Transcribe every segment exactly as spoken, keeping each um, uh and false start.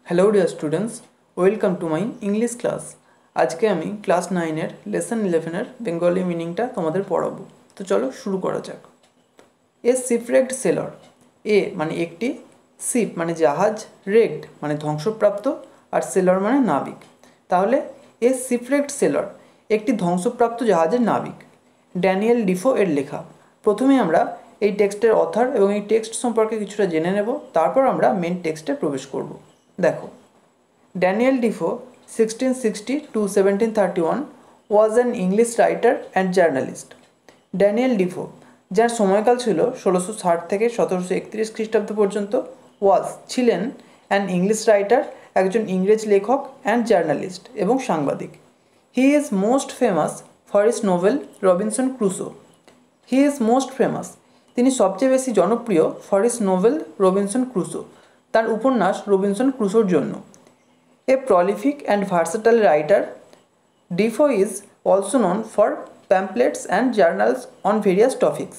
Hello dear students, welcome to my English class. আজকে আমি class নাইনের লেসন ইলেভেনের বেঙ্গলি মিনিংটা তোমাদের পড়াবো। তো চলো শুরু করা যাক। এ শিপরেকড সেলর, এ মানে একটি, শিপ মানে জাহাজ, রেকড মানে ধ্বংসপ্রাপ্ত, আর সেলর মানে নাবিক। তাহলে এ শিপরেকড সেলর একটি ধ্বংসপ্রাপ্ত জাহাজের নাবিক। ড্যানিয়েল ডিফো এর লেখা। প্রথমে আমরা এই টেক্সটের অথর এবং এই টেক্সট সম্পর্কে কিছুটা জেনে নেব, তারপর আমরা মেন টেক্সটে প্রবেশ করব। দেখো, Daniel Defoe sixteen sixty to seventeen thirty one was an English writer and journalist. Daniel Defoe, যার সময়কাল ছিল ষোলোশো ষাট থেকে সতেরোশো একত্রিশ খ্রিস্টাব্দ পর্যন্ত, ওয়াজ ছিলেন অ্যান ইংলিশ রাইটার, একজন ইংরেজ লেখক, অ্যান্ড জার্নালিস্ট এবং সাংবাদিক। He is most famous for his novel Robinson Crusoe. He is most famous, তিনি সবচেয়ে বেশি জনপ্রিয় for his novel Robinson Crusoe, তার উপন্যাস রবিনসন ক্রুসোর জন্য। A prolific and versatile writer, Defoe is also known for pamphlets and journals on various topics.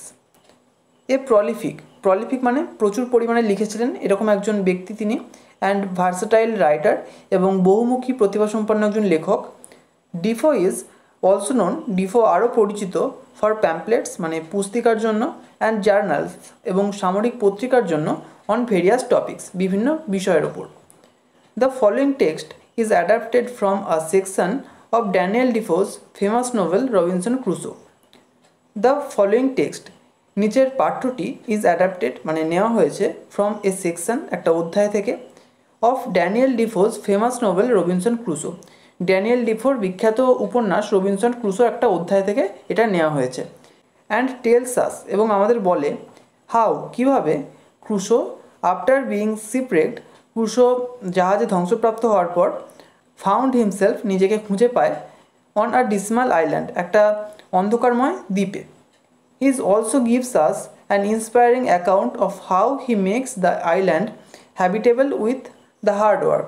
A prolific, prolific মানে প্রচুর পরিমাণে লিখেছিলেন এরকম একজন ব্যক্তি তিনি, অ্যান্ড ভার্সেটাইল রাইটার এবং বহুমুখী প্রতিভাসম্পন্ন একজন লেখক। Defoe is also known, Defoe আরও পরিচিত, ফর প্যাম্পলেটস মানে পুস্তিকার জন্য, অ্যান্ড জার্নালস এবং সামরিক পত্রিকার জন্য, অন ভেরিয়াস টপিক্স বিভিন্ন বিষয়ের ওপর। The following text is adapted from a section of Daniel Defoe's famous novel Robinson Crusoe. The following text, নিচের পাঠ্যটি, ইজ অ্যাডাপ্টেড মানে নেওয়া হয়েছে, ফ্রম এ সেকশন একটা অধ্যায় থেকে, of Daniel Defoe's famous novel Robinson Crusoe. Daniel ডিফোর বিখ্যাত উপন্যাস রবিনসন ক্রুসো একটা অধ্যায় থেকে এটা নেওয়া হয়েছে। অ্যান্ড টেলস আস, এবং আমাদের বলে, হাউ কীভাবে, Crusoe after being shipwrecked, Crusoe জাহাজে ধ্বংসপ্রাপ্ত হওয়ার পর, ফাউন্ড হিমসেলফ নিজেকে খুঁজে পায়, অন আ ডিসমাল আইল্যান্ড একটা অন্ধকারময় দ্বীপে। His also gives us an inspiring account of how he makes the island habitable with the hard work.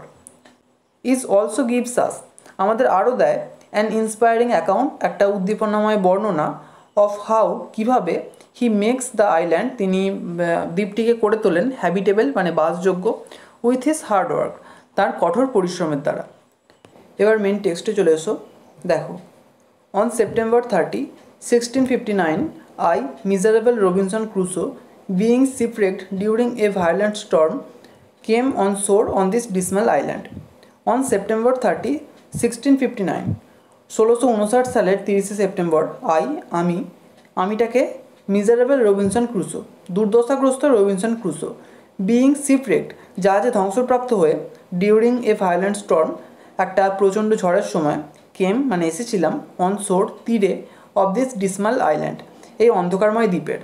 Is also gives us আমাদের আরও দেয়, অ্যান ইন্সপায়ারিং অ্যাকাউন্ট একটা উদ্দীপনাময় বর্ণনা, অফ হাউ কীভাবে, হি মেক্স দ্য আইল্যান্ড তিনি দ্বীপটিকে করে তোলেন, হ্যাবিটেবল মানে বাসযোগ্য, উইথ হিজ হার্ড ওয়ার্ক তার কঠোর পরিশ্রমের দ্বারা। এবার মেন টেক্সটে চলে এসো। দেখো, on September thirty sixteen fifty nine I miserable Robinson Crusoe being shipwrecked during a violent storm came on shore on this dismal island. On September thirty sixteen fifty nine ষোলোশো উনষাট সালের তিরিশে সেপ্টেম্বর, আই আমি আমিটাকে, miserable Robinson Crusoe দুর্দশাগ্রস্ত Robinson Crusoe, being shipwrecked জাহাজে ধ্বংসপ্রাপ্ত হয়ে, ডিউরিং এ ভায়োলেন্ট স্টর্ম একটা প্রচণ্ড ঝড়ের সময়, কেম মানে এসেছিলাম, অন শোর তীরে, অফ দিস ডিসমাল আইল্যান্ড এই অন্ধকারময় দ্বীপের।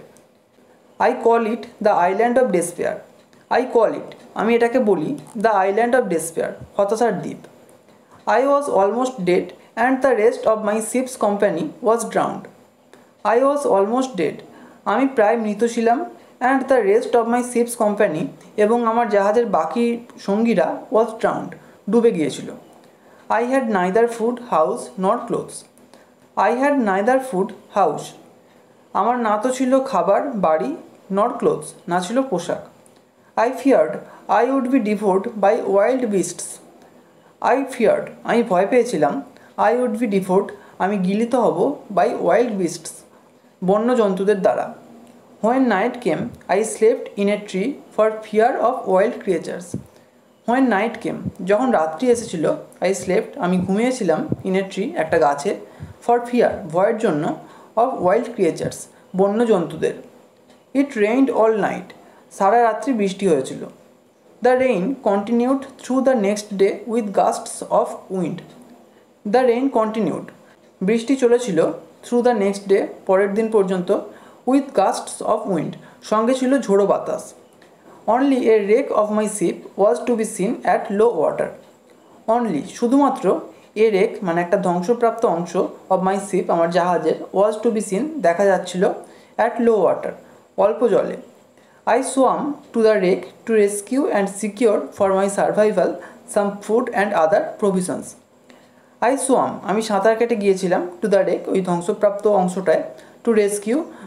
I call it the island of despair. I call it আমি এটাকে বলি, দ্য আইল্যান্ড অফ ডেসপেয়ার হতাশার দ্বীপ। I was almost dead and the rest of my ship's company was drowned. I was almost dead আমি প্রায় মৃত ছিলাম, and the rest of my ship's company এবং আমার জাহাজের বাকি সঙ্গীরা, ওয়াজ ড্রাউন্ড ডুবে গিয়েছিল। I had neither food house not clothes. I had neither food house আমার না তো ছিল খাবার বাড়ি, নট ক্লোথস না ছিল পোশাক। I feared I would be devoured by wild beasts. I feared আমি ভয় পেয়েছিলাম, আই উড বি ডিভোর্ড আমি গিলিত হব, বাই ওয়াইল্ড বিস্টস বন্য জন্তুদের দ্বারা। When night came I slept in a tree for fear of wild creatures. When night came যখন রাত্রি এসেছিল, আই স্লেপ্ট আমি ঘুমিয়েছিলাম, ইন এ ট্রি একটা গাছে, ফর ফিয়ার ভয়ের জন্য, অফ ওয়াইল্ড ক্রিয়েচার্স বন্য জন্তুদের। ইট রেইনড অল নাইট সারা রাত্রি বৃষ্টি হয়েছিল। The rain continued through the next day with gusts of wind. The rain continued বৃষ্টি চলেছিল, থ্রু দ্য নেক্সট ডে পরের দিন পর্যন্ত, উইথ গাস্টস অফ উইন্ড সঙ্গে ছিল ঝোড়ো বাতাস। Only a wreck of my ship was to be seen at low water. Only শুধুমাত্র, এ রেক মানে একটা ধ্বংসপ্রাপ্ত অংশ, অফ মাই শিপ আমার জাহাজের, ওয়াজ টু বি সিন দেখা যাচ্ছিল, অ্যাট লো ওয়াটার অল্প জলে। I swam to the wreck to rescue and secure for my survival some food and other provisions. I swam আমি সাঁতার কেটে গিয়েছিলাম, টু দ্য রেক ওই ধ্বংসপ্রাপ্ত অংশটায়, টু রেস্কিউ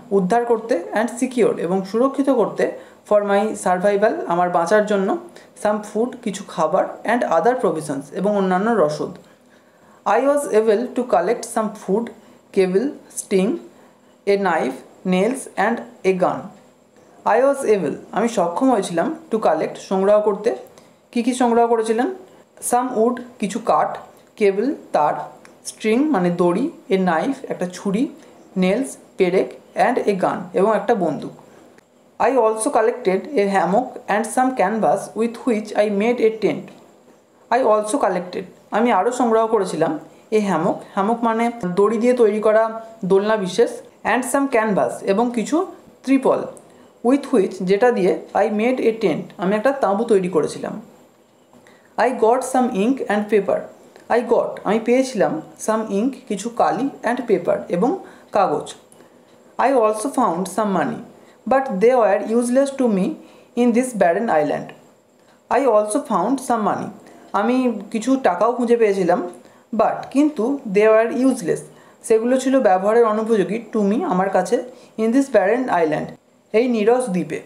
উদ্ধার করতে, অ্যান্ড সিকিওর এবং সুরক্ষিত করতে, ফর মাই সার্ভাইভাল আমার বাঁচার জন্য, সাম ফুড কিছু খাবার, অ্যান্ড আদার প্রভিশনস এবং অন্যান্য রসদ। I was able to collect some food, cable, string, a knife, nails and a gun. I was able আমি সক্ষম হয়েছিলাম, টু কালেক্ট সংগ্রহ করতে। কী কী সংগ্রহ করেছিলেন? সাম উড কিছু কাঠ, কেবল তার, স্ট্রিং মানে দড়ি, এ নাইফ একটা ছুরি, নেলস পেরেক, অ্যান্ড এ গান এবং একটা বন্দুক। I also collected a hammock and some canvas with which I made a tent. I also collected আমি আরও সংগ্রহ করেছিলাম, এ হ্যামক হ্যামক মানে দড়ি দিয়ে তৈরি করা দোলনা বিশেষ, অ্যান্ড সাম ক্যানভাস এবং কিছু ত্রিপল, উইথ হুইচ যেটা দিয়ে, আই মেড এ টেন্ট আমি একটা তাঁবু তৈরি করেছিলাম। I got some ink and paper. I got আমি পেয়েছিলাম, সাম ইঙ্ক কিছু কালি, অ্যান্ড পেপার এবং কাগজ। I also found some money, but they were useless to me in this barren island. I also found some money আমি কিছু টাকাও খুঁজে পেয়েছিলাম, বাট কিন্তু দে ওয়ার ইউজলেস সেগুলো ছিল ব্যবহারের অনুপযোগী, টু মি আমার কাছে, ইন দিস ব্যারেন আইল্যান্ড এই নিরস দ্বীপে।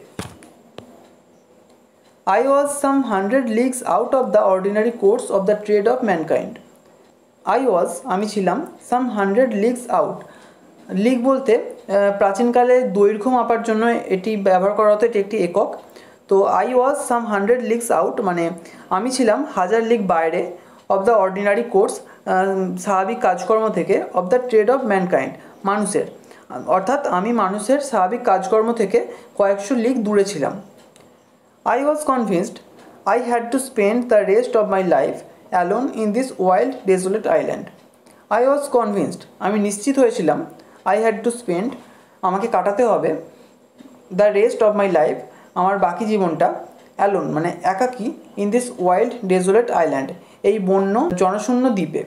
I was some hundred leagues out of the ordinary course of the trade of mankind. I was আমি ছিলাম, some hundred leagues out. League বলতে প্রাচীনকালে দৈর্ঘ্য মাপার জন্য এটি ব্যবহার করা হতো, এটি একটি একক। তো I was some hundred leagues out মানে আমি ছিলাম হাজার লিগ বাইরে, অফ দ্য অর্ডিনারি কোর্স স্বাভাবিক কাজকর্ম থেকে, of the trade of mankind মানুষের, অর্থাৎ আমি মানুষের স্বাভাবিক কাজকর্ম থেকে কয়েকশো লিগ দূরে ছিলাম। I was convinced I had to spend the rest of my life alone in this wild, desolate island. I was convinced আমি নিশ্চিত হয়েছিলাম, I had to spend আমাকে কাটাতে হবে, the rest of my life আমার বাকি জীবনটা, alone মানে একাকী, in this wild, desolate island এই বন্য জনশূন্য দ্বীপে।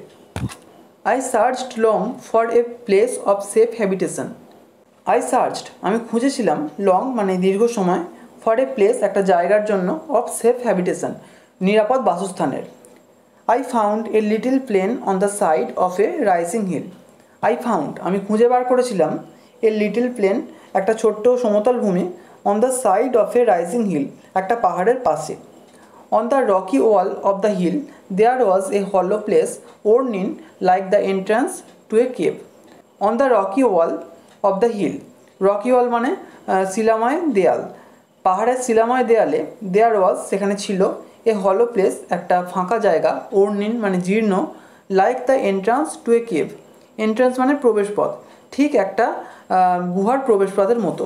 I searched long for a place of safe habitation. I searched আমি খুঁজেছিলাম, long মানে দীর্ঘ সময়, ফর এ প্লেস একটা জায়গার জন্য, অফ সেফ হ্যাবিটেশন নিরাপদ বাসস্থানের। I found a little plain on the side of a rising hill. I found আমি খুঁজে বার করেছিলাম, এ লিটল প্লেন একটা ছোট্ট সমতল ভূমি, on the side of a rising hill একটা পাহাড়ের পাশে। On the rocky wall of the hill there was a hollow place worn in like the entrance to a cave. On the rocky wall of the hill, rocky wall মানে শিলাময় দেয়াল, পাহাড়ের শিলাময় দেয়ালে, দেয়ার ওয়াজ সেখানে ছিল, এ হলো প্লেস একটা ফাঁকা জায়গা, ওর্নিন মানে জীর্ণ, like the entrance to a cave entrance মানে প্রবেশপথ, ঠিক একটা গুহার প্রবেশপথের মতো।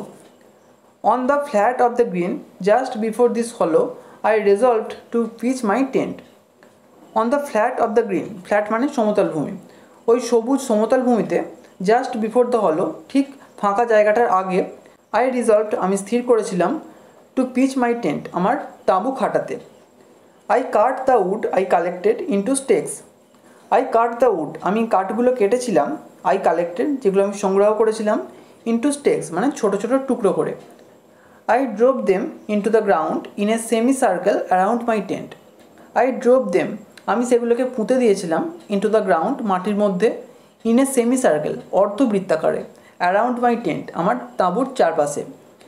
On the flat of the green just before this hollow I resolved to pitch my tent. On the flat of the green, flat মানে সমতল ভূমি, ওই সবুজ সমতল ভূমিতে, জাস্ট বিফোর দ্য হলো ঠিক ফাঁকা জায়গাটার আগে, আই রিজলভড আমি স্থির করেছিলাম, টু পিচ মাই টেন্ট আমার তাঁবু খাটাতে। I cut the wood I collected into stakes. I cut the wood আমি কাঠগুলো কেটেছিলাম, আই কালেক্টেড যেগুলো আমি সংগ্রহ করেছিলাম, ইন্টু স্টেক্স মানে ছোটো ছোটো টুকরো করে। I drove them into the ground in a semi circle around my tent. I drove them আমি সেগুলোকে পুঁতে দিয়েছিলাম, ইন্টু দ্য গ্রাউন্ড মাটির মধ্যে, ইন এ সেমি সার্কেল অর্ধবৃত্তাকারে, অ্যারাউন্ড মাই টেন্ট আমার তাঁবুর চারপাশে।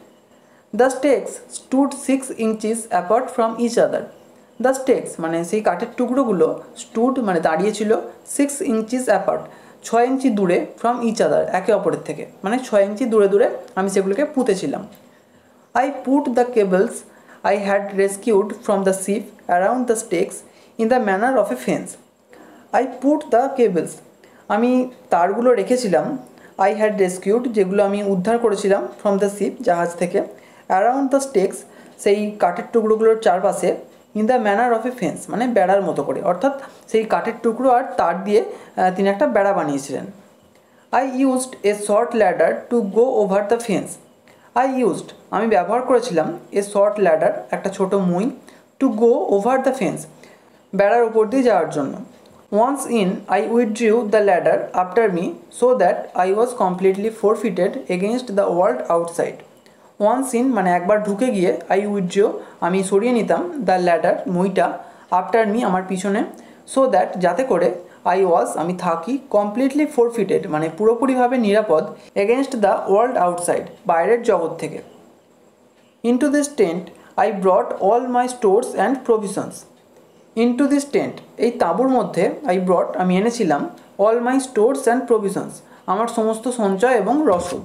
The stakes stood six inches apart from each other. The stakes মানে সেই কাঠের টুকরোগুলো, স্টুড মানে দাঁড়িয়েছিল, সিক্স ইঞ্চিস অ্যাপার্ট ছয় ইঞ্চি দূরে, ফ্রম ইচ আদার একে অপরের থেকে, মানে ছয় ইঞ্চি দূরে দূরে আমি সেগুলোকে পুঁতেছিলাম। I put the cables I had rescued from the ship around the stakes in the manner of a fence. I put the cables আমি তারগুলো রেখেছিলাম, আই হ্যাড রেস্কিউড যেগুলো আমি উদ্ধার করেছিলাম, ফ্রম দ্য শিপ জাহাজ থেকে, অ্যারাউন্ড দ্য স্টেক্স সেই কাঠের টুকরোগুলোর চারপাশে, in the manner of a fence মানে বেড়ার মতো করে, অর্থাৎ সেই কাঠের টুকরো আর তার দিয়ে তিনি একটা বেড়া বানিয়েছিলেন। I used a short ladder to go over the fence. I used আমি ব্যবহার করেছিলাম, এ শর্ট ল্যাডার একটা ছোটো মই, to go over the fence বেড়ার ওপর দিয়ে যাওয়ার জন্য। Once in I withdrew the ladder after me so that I was completely forfeited against the world outside. Once in মানে একবার ঢুকে গিয়ে, আই উইথড্রিউ আমি সরিয়ে নিতাম, দ্য ল্যাডার মইটা, আফটার মি আমার পিছনে, সো দ্যাট যাতে করে, আই ওয়াজ আমি থাকি কমপ্লিটলি ফোরফিটেড মানে পুরোপুরিভাবে নিরাপদ এগেনস্ট দ্য ওয়ার্ল্ড আউটসাইড বাইরের জগৎ থেকে। Into this tent I brought all my stores and provisions. Into this tent এই তাঁবুর মধ্যে আই ব্রট আমি এনেছিলাম all my stores and provisions আমার সমস্ত সঞ্চয় এবং রসদ।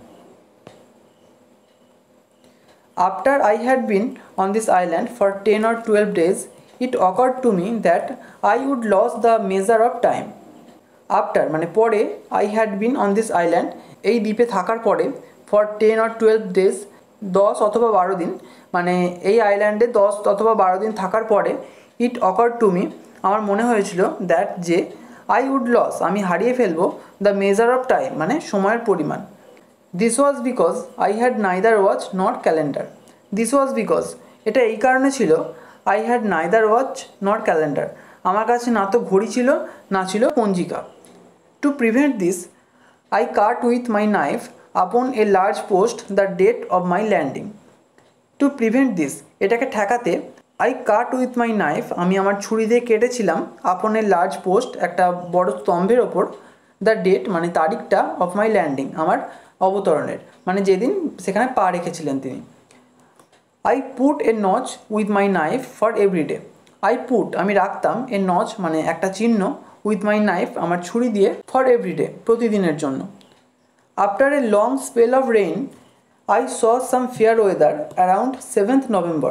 After I had been on this island for ten or twelve days, it occurred to me that I would lose the measure of time. After মানে পরে I had been on this island এই দ্বীপে থাকার পরে for ten or twelve days দশ অথবা বারো দিন মানে এই আইল্যান্ডে দশ অথবা বারো দিন থাকার পরে it occurred to me আমার মনে হয়েছিল that যে I would lose আমি হারিয়ে ফেলবো the measure of time মানে সময়ের পরিমাণ। This was because I had neither watch nor calendar. This was because এটা এই কারণে ছিল I had neither watch nor calendar আমার কাছে না তো ঘড়ি ছিল না ছিল পঞ্জিকা। To prevent this, I cut with my knife upon a large post the date of my landing. To prevent this এটাকে ঠেকাতে I cut with my knife আমি আমার ছুরি দিয়ে কেটেছিলাম upon a large post একটা বড় স্তম্ভের ওপর the date মানে তারিখটা of my landing আমার অবতরণের মানে যেদিন সেখানে পা রেখেছিলেন তিনি। I put a notch with my knife for every day. I put আমি রাখতাম a notch মানে একটা চিহ্ন with my knife আমার ছুরি দিয়ে for every day প্রতিদিনের জন্য। After a long spell of rain, I saw some fair weather around seventh November.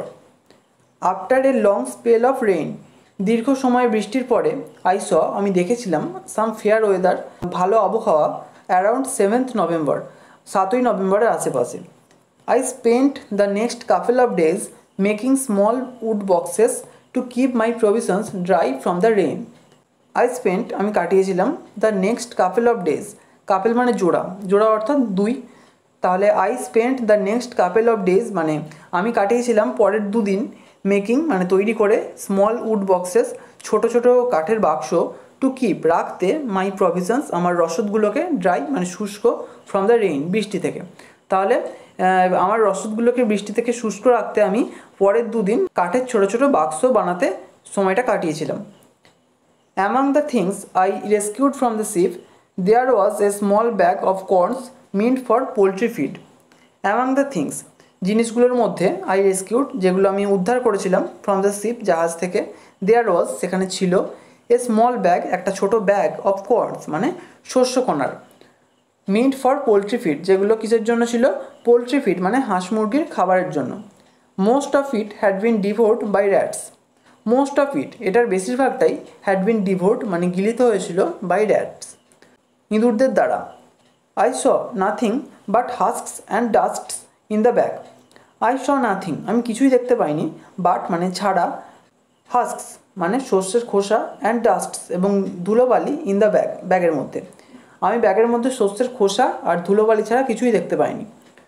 After a long spell of rain, দীর্ঘ সময় বৃষ্টির পরে I saw আমি দেখেছিলাম some fair weather ভালো আবহাওয়া around seventh November সাতই নভেম্বরের আশেপাশে। I spent the next couple of days making small wood boxes to keep my provisions dry from the rain. I spent আমি কাটিয়েছিলাম the next couple of days couple মানে জোড়া জোড়া অর্থাৎ দুই তাহলে I spent the next couple of days মানে আমি কাটিয়েছিলাম পরের দুদিন মেকিং মানে তৈরি করে স্মল উড বক্সেস ছোট ছোট কাঠের বাক্স টু কিপ রাখতে মাই প্রভিশনস আমার রসদগুলোকে ড্রাই মানে শুষ্ক ফ্রম দ্য রেইন বৃষ্টি থেকে। তাহলে আমার রসদগুলোকে বৃষ্টি থেকে শুষ্ক রাখতে আমি পরের দুদিন কাঠের ছোট ছোট বাক্স বানাতে সময়টা কাটিয়েছিলাম। Among the things I rescued from the ship there was a small bag of corns meant for poultry feed. Among the things জিনিসগুলোর মধ্যে আই রেস্কিউড যেগুলো আমি উদ্ধার করেছিলাম ফ্রম দ্য শিপ জাহাজ থেকে দেয়ার ওয়াজ সেখানে ছিল এ স্মল ব্যাগ একটা ছোট ব্যাগ অফ কর্নস মানে শস্যকণার মিন্ট ফর পোলট্রি ফিড যেগুলো কিসের জন্য ছিল পোলট্রি ফিড মানে হাঁস মুরগির খাবারের জন্য। Most of it had been devoured by rats. Most of it এটার বেশিরভাগটাই হ্যাড বিন ডিভোর্ড মানে গিলিত হয়েছিল বাই র্যাটস ইঁদুরদের দ্বারা। I saw nothing but husks and dusts in the bag. I saw nothing আমি কিছুই দেখতে পাইনি বাট মানে ছাড়া হাস্কস মানে শস্যের খোসা অ্যান্ড ডাস্টস এবং ধুলোবালি ইন দ্য ব্যাগ ব্যাগের মধ্যে আমি ব্যাগের মধ্যে শস্যের খোসা আর ধুলোবালি ছাড়া কিছুই দেখতে পাইনি।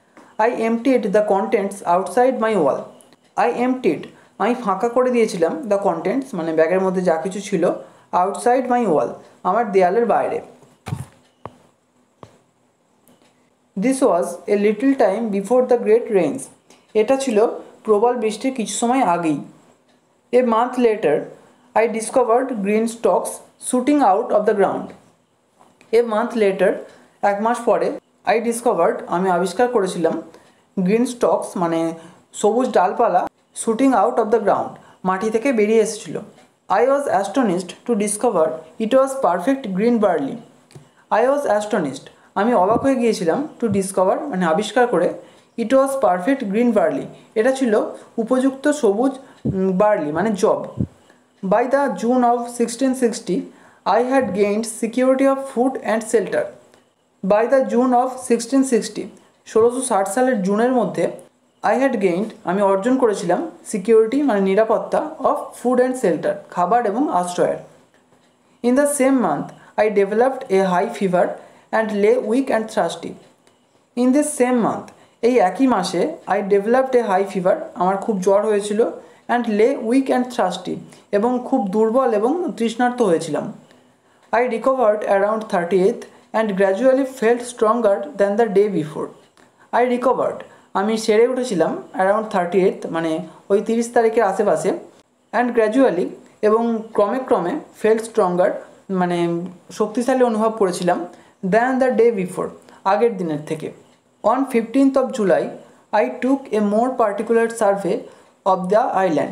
I emptied the contents outside my wall. I emptied আমি ফাঁকা করে দিয়েছিলাম দ্য কন্টেন্টস মানে ব্যাগের মধ্যে যা কিছু ছিল আউটসাইড মাই ওয়াল আমার দেয়ালের বাইরে। This was a little time before the great rains. এটা ছিল প্রবল বৃষ্টির কিছু সময় আগেই। A month later I discovered green stalks shooting out of the ground. A month later এক মাস পরে আই ডিসকভার্ড আমি আবিষ্কার করেছিলাম গ্রিন স্টকস মানে সবুজ ডালপালা shooting out of the ground মাটি থেকে বেরিয়ে এসেছিল। I was astonished to discover it was perfect green barley. I was astonished আমি অবাক হয়ে গিয়েছিলাম টু ডিসকভার মানে আবিষ্কার করে it was perfect green barley এটা ছিল উপযুক্ত সবুজ বার্লি মানে জব। By the June of sixteen sixty I had gained security of food and shelter. By the June of sixteen sixty ষোলোশো ষাট সালের জুনের মধ্যে I had gained আমি অর্জন করেছিলাম সিকিউরিটি মানে নিরাপত্তা অফ ফুড অ্যান্ড শেল্টার খাবার এবং আশ্রয়ের। In the same month I developed a high fever and lay weak and thirsty. In this same month এই একই মাসে I developed a high fever আমার খুব জ্বর হয়েছিল and lay weak and thirsty এবং খুব দুর্বল এবং তৃষ্ণার্ত হয়েছিলাম। I recovered around thirtieth and gradually felt stronger than the day before. I recovered আমি সেরে উঠেছিলাম around thirtieth মানে ওই তিরিশ তারিখের আশেপাশে and gradually এবং ক্রমে ক্রমে felt stronger মানে শক্তিশালী অনুভব করেছিলাম দ্যান দ্য ডে বিফোর, আগের দিনের থেকে। On fifteenth of July I took a more particular survey of the island.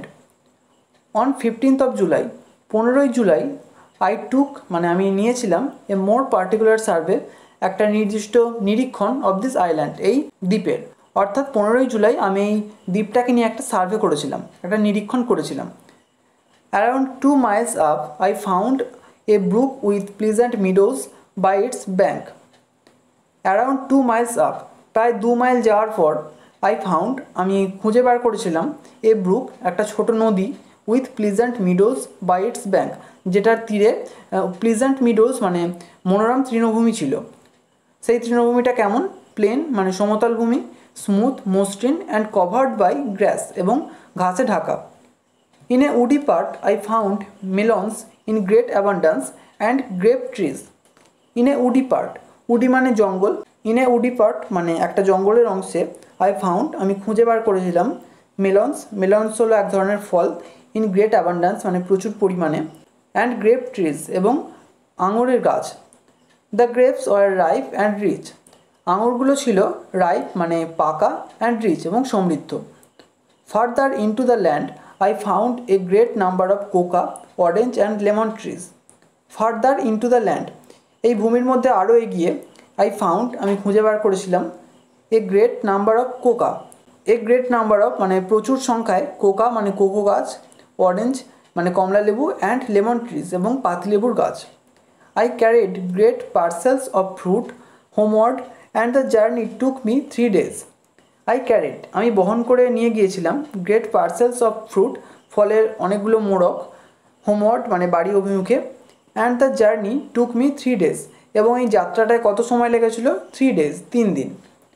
On fifteenth of July, পনেরোই জুলাই, আই টুক মানে আমি নিয়েছিলাম এ মোর পার্টিকুলার সার্ভে, একটা নির্দিষ্ট নিরীক্ষণ অফ দিস আইল্যান্ড, এই দ্বীপের। অর্থাৎ পনেরোই জুলাই আমি এই দ্বীপটাকে নিয়ে একটা সার্ভে করেছিলাম, একটা নিরীক্ষণ করেছিলাম। Around two miles up I found a brook with pleasant meadows by its bank. Around two miles up, প্রায় দু মাইল যাওয়ার পর, আই ফাউন্ড আমি খুঁজে বার করেছিলাম, এ ব্রুক একটা ছোট নদী, with pleasant meadows by its bank, যেটার তীরে প্লিজেন্ট মিডোজ মানে মনোরম তৃণভূমি ছিল। সেই তৃণভূমিটা কেমন? প্লেন মানে সমতল ভূমি, স্মুথ, মসৃণ অ্যান্ড কভার্ড বাই গ্রাস এবং ঘাসে ঢাকা। In a woody part I found melons in great abundance and grape trees. In a woody part, woody মানে জঙ্গল, ইন এ উডি পার্ট মানে একটা জঙ্গলের অংশে, আই ফাউন্ড আমি খুঁজে বার করেছিলাম, মেলন্স, মেলন্স হলো এক ধরনের ফল, ইন গ্রেট অ্যাবান্ডান্স মানে প্রচুর পরিমাণে, অ্যান্ড গ্রেপ ট্রিজ এবং আঙুরের গাছ। The grapes were ripe and rich, আঙুরগুলো ছিল রাইপ মানে পাকা, অ্যান্ড রিচ এবং সমৃদ্ধ। Further into the land I found a great number of cocoa, orange and lemon trees. Further into the land, এই ভূমির মধ্যে আরও এগিয়ে, আই ফাউন্ড আমি খুঁজে বার করেছিলাম, a great number of cocoa, a great number of মানে প্রচুর সংখ্যায়, কোকা মানে কোকো গাছ, অরেঞ্জ মানে কমলা লেবু, অ্যান্ড লেমন ট্রিজ এবং পাতিলেবুর গাছ। I carried great parcels of fruit homeward and the journey took me three days. I carried আমি বহন করে নিয়ে গিয়েছিলাম গ্রেট পার্সেলস অফ ফ্রুট, ফলের অনেকগুলো মোড়ক, হোমওয়ার্ড মানে বাড়ি অভিমুখে, and the journey took me three days, এবং এই যাত্রাটায় কত সময় লেগেছিল? থ্রি ডেজ, তিন দিন।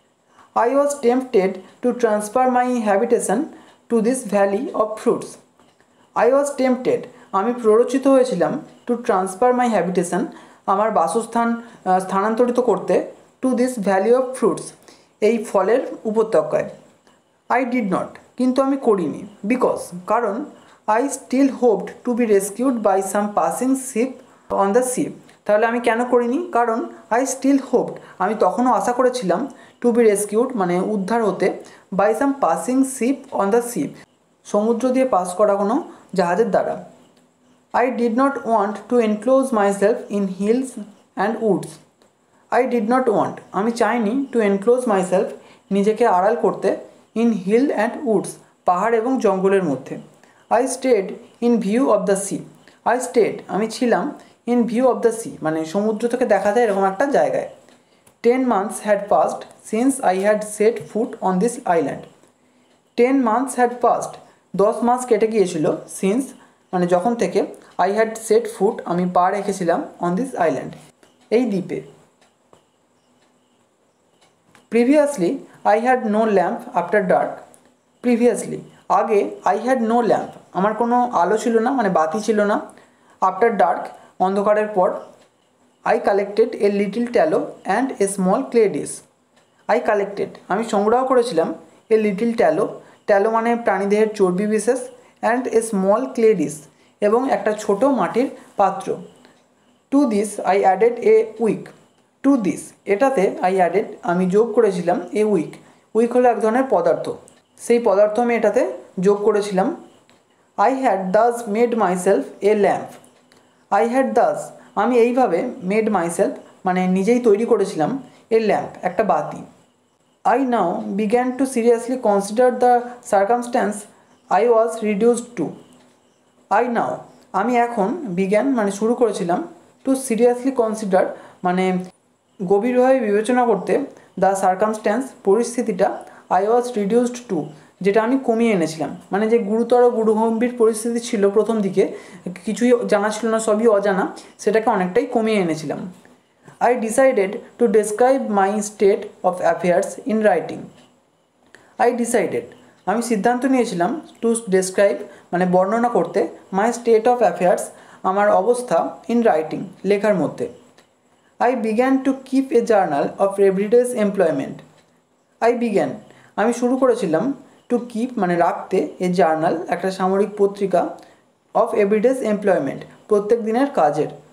I was tempted to transfer my habitation to this valley of fruits. I was tempted আমি প্ররোচিত হয়েছিলাম, টু ট্রান্সফার মাই হ্যাবিটেশন আমার বাসস্থান স্থানান্তরিত করতে, to this valley of fruits এই ফলের উপত্যকায়। আই ডিড নট কিন্তু আমি করিনি, বিকজ কারণ, I still hoped to be rescued by some passing ship on the sea. তাহলে আমি কেন করিনি? কারণ আই স্টিল হোপড আমি তখনও আশা করেছিলাম, টু বি রেস্কিউড মানে উদ্ধার হতে, by some passing ship on the sea সমুদ্র দিয়ে পাস করা কোনো জাহাজের দ্বারা। I did not want to enclose myself in hills and woods. I did not want আমি চাইনি to enclose myself নিজেকে আড়াল করতে, in hill and woods পাহাড় এবং জঙ্গলের মধ্যে। I stayed in view of the sea. I stayed আমি ছিলাম in view of the sea মানে সমুদ্র থেকে দেখা যায় এরকম একটা জায়গায়। ten months had passed since I had set foot on this island. ten months had passed দশ মাস কেটে গিয়েছিল, since মানে যখন থেকে, আই হ্যাড সেট ফুট আমি পা রেখেছিলাম, অন দিস আইল্যান্ড এই দ্বীপে। Previously I had no lamp after dark. Previously আগে, আই হ্যাড নো ল্যাম্প আমার কোনো আলো ছিল না মানে বাতি ছিল না, আফটার ডার্ক অন্ধকারের পর। I collected a little tallow and a small clay dish. I collected আমি সংগ্রহ করেছিলাম, এ লিটিল ট্যালো, ট্যালো মানে প্রাণীদেহের চর্বি বিশেষ, and a small clay dish এবং একটা ছোট মাটির পাত্র। To this I added a wick. To this এটাতে, আই অ্যাডেড আমি যোগ করেছিলাম, এ উইক, উইক হলো এক ধরনের পদার্থ, সেই পদার্থ আমি এটাতে যোগ করেছিলাম। I had thus made myself a lamp. I had thus আমি এইভাবে, মেড মাইসেলফ মানে নিজেই তৈরি করেছিলাম, এ ল্যাম্প একটা বাতি। I now began to seriously consider the circumstances I was reduced to. I now আমি এখন, বিজ্ঞান মানে শুরু করেছিলাম, টু সিরিয়াসলি কনসিডার মানে গভীরভাবে বিবেচনা করতে, দ্য সার্কামস্ট্যান্স পরিস্থিতিটা, আই ওয়াজ রিডিউসড টু যেটা আমি কমিয়ে এনেছিলাম, মানে যে গুরুতর গুরুগম্ভীর পরিস্থিতি ছিল প্রথম দিকে, কিছুই জানা ছিল না, সবই অজানা, সেটাকে অনেকটাই কমিয়ে এনেছিলাম। I decided to describe my state of affairs in writing. I decided আমি সিদ্ধান্ত নিয়েছিলাম, টু ডেসক্রাইব মানে বর্ণনা করতে, মাই স্টেট অফ অ্যাফেয়ার্স আমার অবস্থা, ইন রাইটিং লেখার মধ্যে। I began to keep a journal of every day's employment. I began আমি শুরু করেছিলাম, টু কিপ মানে রাখতে, এ জার্নাল একটা সামরিক পত্রিকা, অফ এভরিডেজ এমপ্লয়মেন্ট প্রত্যেক দিনের কাজের।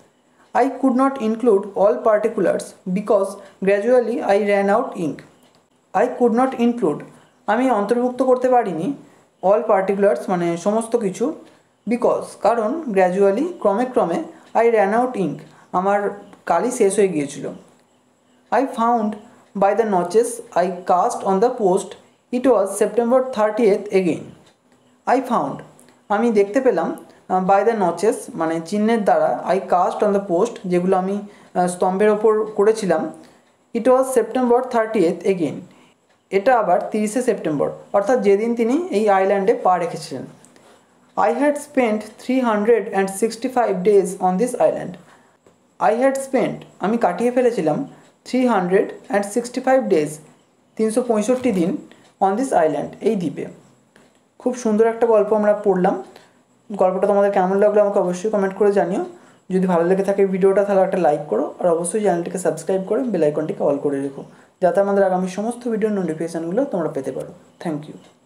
I could not include all particulars because gradually I ran out ink. I could not include আমি অন্তর্ভুক্ত করতে পারিনি all particulars মানে সমস্ত কিছু বিকজ কারণ গ্র্যাজুয়ালি ক্রমে ক্রমে I ran out ink আমার কালি শেষ হয়ে গিয়েছিল। I found by the notches I cast on the post it was September thirtieth again. I found আমি দেখতে পেলাম বাই দ্য নচেস মানে চিহ্নের দ্বারা I cast on the post যেগুলো আমি স্তম্ভের ওপর করেছিলাম it was September thirtieth again এটা আবার তিরিশে সেপ্টেম্বর অর্থাৎ যেদিন তিনি এই আইল্যান্ডে পা রেখেছিলেন। I had spent three hundred and sixty five days on this island. I had spent আমি কাটিয়ে ফেলেছিলাম three hundred and sixty five days তিনশো পঁয়ষট্টি দিন অন দিস আইল্যান্ড এই দ্বীপে। খুব সুন্দর একটা গল্প আমরা পড়লাম। গল্পটা তোমাদের কেমন লাগলো আমাকে অবশ্যই কমেন্ট করে জানিও। যদি ভালো লেগে থাকে ভিডিওটা তাহলে একটা লাইক করো আর অবশ্যই চ্যানেলটিকে সাবস্ক্রাইব করে বেল আইকনটিকে অল করে রেখো যাতে আমাদের আগামী সমস্ত ভিডিওর নোটিফিকেশানগুলো তোমরা পেতে পারো। Thank you.